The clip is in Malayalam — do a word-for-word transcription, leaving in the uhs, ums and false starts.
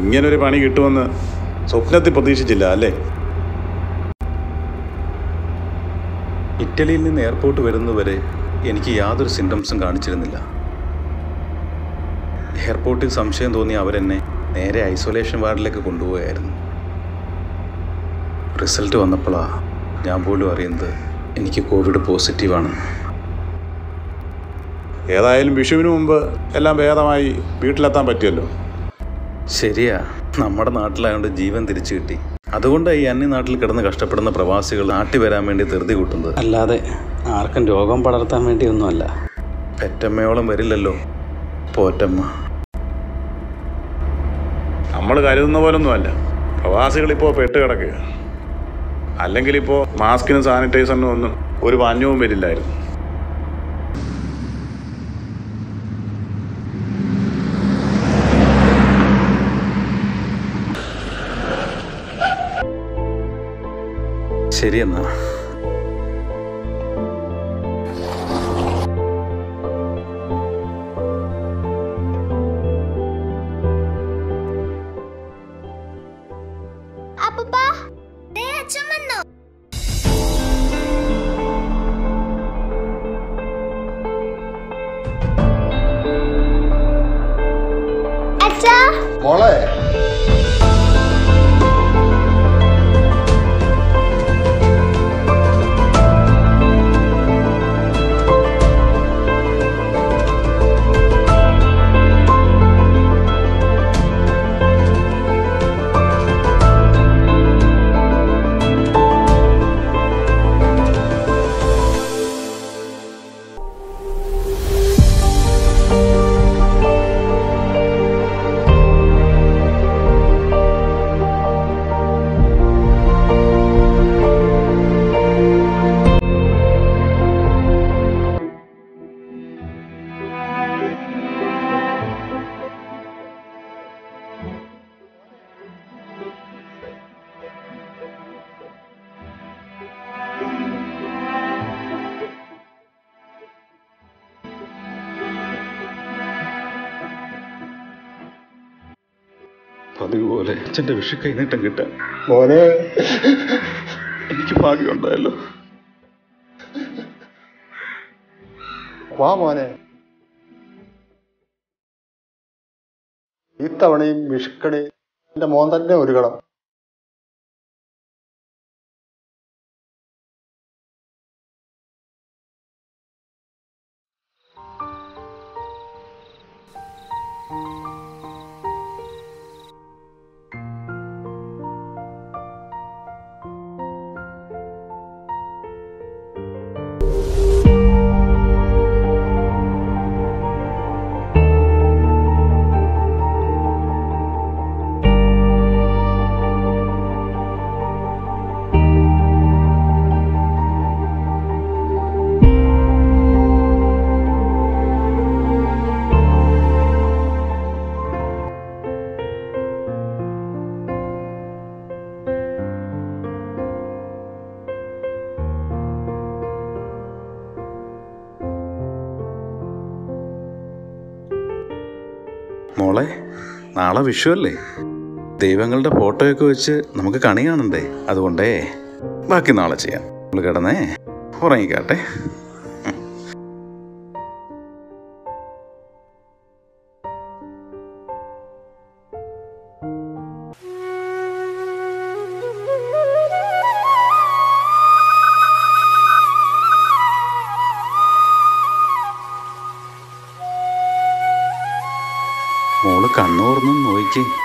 ഇങ്ങനൊരു പണി കിട്ടുമെന്ന് സ്വപ്നത്തിൽ പ്രതീക്ഷിച്ചില്ല അല്ലേ? ഇറ്റലിയിൽ നിന്ന് എയർപോർട്ട് വരുന്നതുവരെ എനിക്ക് യാതൊരു സിംറ്റംസും കാണിച്ചിരുന്നില്ല. എയർപോർട്ടിൽ സംശയം തോന്നി അവരെന്നെ നേരെ ഐസൊലേഷൻ വാർഡിലേക്ക് കൊണ്ടുപോയായിരുന്നു. റിസൾട്ട് വന്നപ്പോഴാണ് ഞാൻ പോലും അറിയുന്നത് എനിക്ക് കോവിഡ് പോസിറ്റീവാണ്. ഏതായാലും വിഷുവിന് മുമ്പ് എല്ലാം ഭേദമായി വീട്ടിലെത്താൻ പറ്റിയല്ലോ. ശരിയാ, നമ്മുടെ നാട്ടിലായതുകൊണ്ട് ജീവൻ തിരിച്ചു കിട്ടി. അതുകൊണ്ടാണ് ഈ അന്യനാട്ടിൽ കിടന്ന് കഷ്ടപ്പെടുന്ന പ്രവാസികൾ നാട്ടിൽ വരാൻ വേണ്ടി ധൃതി കൂട്ടുന്നത്, അല്ലാതെ ആർക്കും രോഗം പടർത്താൻ വേണ്ടിയൊന്നുമല്ല. പെറ്റമ്മയോളം വരില്ലല്ലോ പോറ്റമ്മ. നമ്മൾ കരുതുന്ന പോലൊന്നുമല്ല. പ്രവാസികളിപ്പോൾ പെട്ട് കിടക്കുക. അല്ലെങ്കിൽ ഇപ്പോൾ മാസ്കിനും സാനിറ്റൈസറിനും ഒന്നും ഒരു പഞ്ഞവും വരില്ലായിരുന്നു. ശരിയെന്നാ. മോളെ, പതിവ് പോലെ അച്ഛൻ്റെ വിഷു കൈനീട്ടം കിട്ടാൻ മോനെ, എനിക്ക് ഭാഗ്യമുണ്ടായല്ലോ. വാ മോനെ. ഇത്തവണയും വിഷുക്കണി എന്റെ മോൻ തന്നെ ഒരുക്കണം. മോളെ, നാളെ വിഷുവല്ലേ? ദൈവങ്ങളുടെ ഫോട്ടോയൊക്കെ വെച്ച് നമുക്ക് കണി കാണണ്ടേ? അതുകൊണ്ടേ ബാക്കി നാളെ ചെയ്യാം. നമ്മൾ കിടന്നേ ഉറങ്ങിക്കാട്ടെ. മോള് കണ്ണൂർന്നും നോക്കി